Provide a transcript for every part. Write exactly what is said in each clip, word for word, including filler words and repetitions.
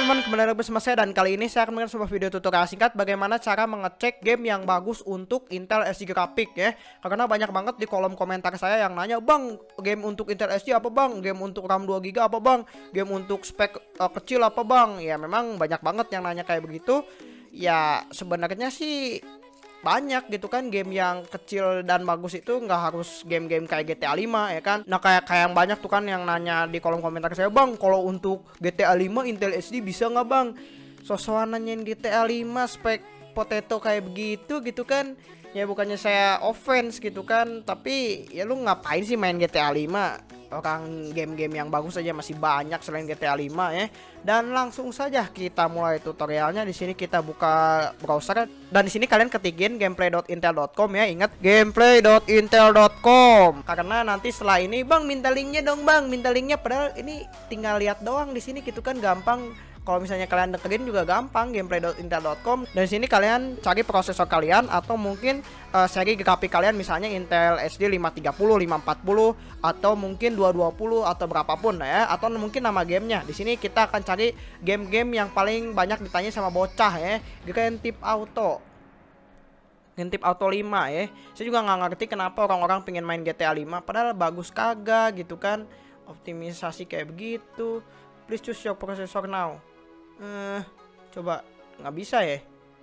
teman-teman, kembali lagi bersama saya dan kali ini saya akan memberikan sebuah video tutorial singkat bagaimana cara mengecek game yang bagus untuk Intel S D grafik ya. Karena banyak banget di kolom komentar saya yang nanya, "Bang, game untuk Intel S D apa bang? Game untuk RAM dua giga apa bang? Game untuk spek uh, kecil apa bang?" Ya memang banyak banget yang nanya kayak begitu. Ya sebenarnya sih banyak gitu kan game yang kecil dan bagus itu nggak harus game-game kayak G T A lima ya kan. Nah kayak kayak yang banyak tuh kan yang nanya di kolom komentar saya, "Bang, kalau untuk G T A lima Intel S D bisa nggak bang?" So-soan nanyain G T A lima spek potato kayak begitu gitu kan. Ya bukannya saya offense gitu kan, tapi ya lu ngapain sih main G T A lima? Orang game-game yang bagus aja masih banyak selain G T A lima ya. Dan langsung saja kita mulai tutorialnya. Di sini kita buka browser dan di sini kalian ketikin gameplay dot intel dot com ya. Ingat gameplay dot intel dot com. Karena nanti setelah ini, "Bang, minta linknya dong, Bang, minta linknya." Padahal ini tinggal lihat doang di sini gitu kan, gampang. Kalau misalnya kalian deketin juga gampang, gameplay dot intel dot com. Dan di sini kalian cari prosesor kalian atau mungkin uh, seri grafik kalian, misalnya Intel S D lima tiga puluh, lima empat puluh atau mungkin dua dua puluh atau berapapun ya, atau mungkin nama gamenya. Di sini kita akan cari game-game yang paling banyak ditanya sama bocah ya. Grand Theft Auto. Grand Theft Auto lima ya. Saya juga nggak ngerti kenapa orang-orang pengen main G T A lima padahal bagus kagak gitu kan. Optimisasi kayak begitu. Please choose your processor now. Uh, coba nggak bisa ya.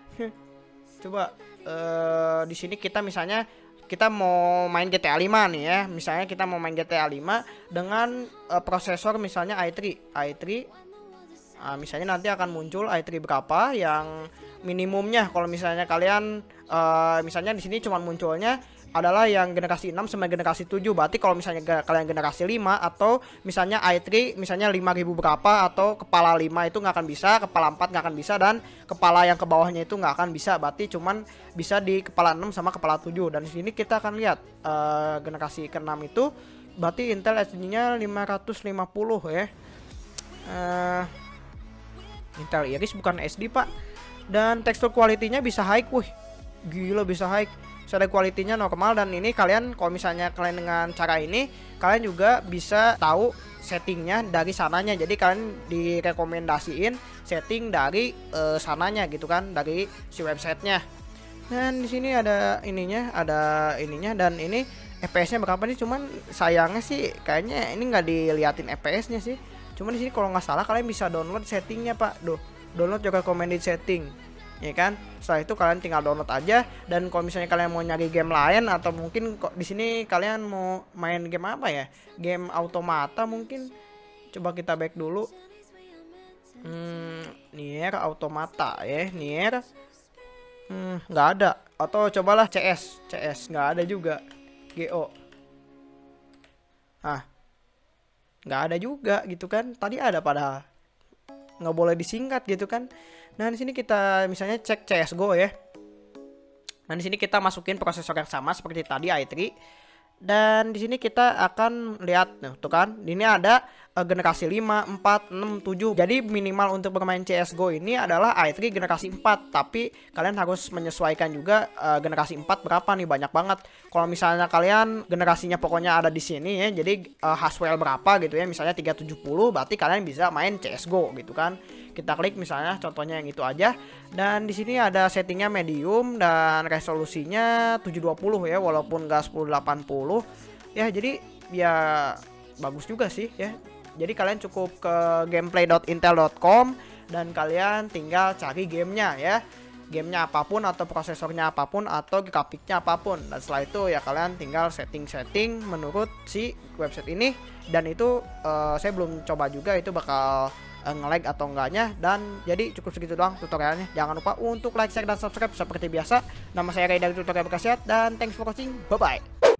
Coba uh, di sini kita misalnya kita mau main G T A lima nih ya. Misalnya kita mau main G T A lima dengan uh, prosesor misalnya i tiga. i tiga uh, misalnya nanti akan muncul i tiga berapa yang minimumnya. Kalau misalnya kalian uh, misalnya di sini cuma munculnya adalah yang generasi enam sama generasi tujuh. Berarti kalau misalnya kalian generasi lima atau misalnya i tiga misalnya lima ribu berapa atau kepala lima itu nggak akan bisa, kepala empat nggak akan bisa, dan kepala yang ke bawahnya itu nggak akan bisa. Berarti cuman bisa di kepala enam sama kepala tujuh. Dan di sini kita akan lihat uh, generasi keenam itu berarti Intel S D-nya lima ratus lima puluh ya. Uh, Intel Iris bukan S D, Pak. Dan tekstur quality-nya bisa high. Wih, gila bisa high. Shadow quality-nya normal. Dan ini kalian kalau misalnya kalian dengan cara ini kalian juga bisa tahu settingnya dari sananya. Jadi kalian direkomendasiin setting dari uh, sananya gitu kan, dari si websitenya. Dan di sini ada ininya, ada ininya, dan ini F P S-nya berapa nih? Cuman sayangnya sih kayaknya ini nggak diliatin F P S-nya sih. Cuman di sini kalau nggak salah kalian bisa download settingnya, Pak. Duh, download juga recommended setting. Ya kan, setelah itu kalian tinggal download aja. Dan kalau misalnya kalian mau nyari game lain atau mungkin kok di sini kalian mau main game apa ya, game Automata mungkin, coba kita back dulu. hmm, Nier Automata ya, Nier hmm, nggak ada. Atau cobalah C S, C S nggak ada juga. G O, ah nggak ada juga gitu kan. Tadi ada padahal nggak boleh disingkat gitu kan. Nah di sini kita misalnya cek C S G O ya. Nah di sini kita masukin prosesor yang sama seperti tadi i tiga. Dan di sini kita akan lihat nih, tuh kan. Ini ada uh, generasi lima, empat, enam, tujuh. Jadi minimal untuk bermain C S G O ini adalah i tiga generasi empat, tapi kalian harus menyesuaikan juga uh, generasi empat berapa nih, banyak banget. Kalau misalnya kalian generasinya pokoknya ada di sini ya. Jadi uh, Haswell berapa gitu ya, misalnya tiga tujuh nol, berarti kalian bisa main C S G O gitu kan. Kita klik misalnya contohnya yang itu aja. Dan di sini ada settingnya medium dan resolusinya tujuh dua puluh ya, walaupun nggak sepuluh delapan puluh ya. Jadi ya bagus juga sih ya. Jadi kalian cukup ke gameplay dot intel dot com dan kalian tinggal cari gamenya ya. Gamenya apapun atau prosesornya apapun atau grafiknya apapun. Dan setelah itu ya kalian tinggal setting-setting menurut si website ini. Dan itu uh, saya belum coba juga itu bakal nge-lag atau enggaknya. Dan jadi cukup segitu doang tutorialnya. Jangan lupa untuk like, share, dan subscribe seperti biasa. Nama saya Ray dari Tutorial Bekasiat, dan thanks for watching, bye bye.